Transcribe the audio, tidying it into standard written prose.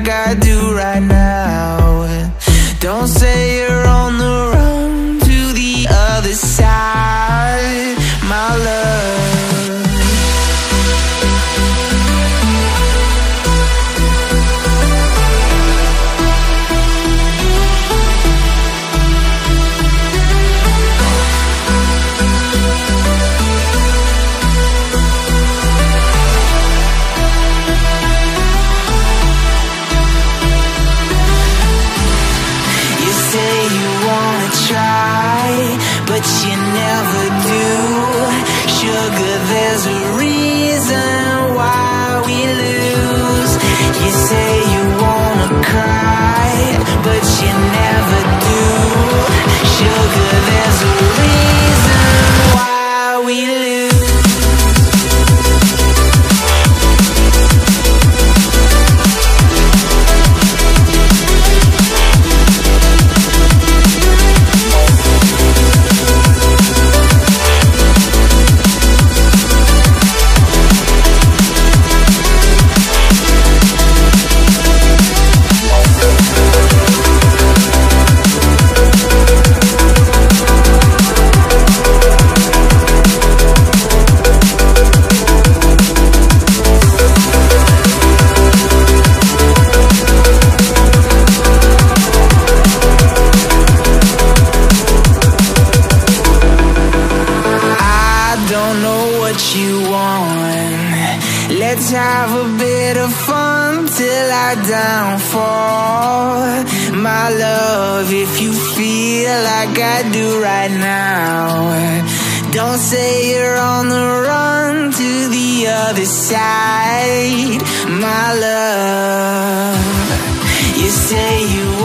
like I do right now. Don't say you're on the run to the other side, my love. But you never do. Sugar, there's a reason why we lose. You say you wanna cry, but you never do. Sugar, there's a reason why we lose. Let's have a bit of fun till I downfall, my love. If you feel like I do right now, don't say you're on the run to the other side, my love. You say you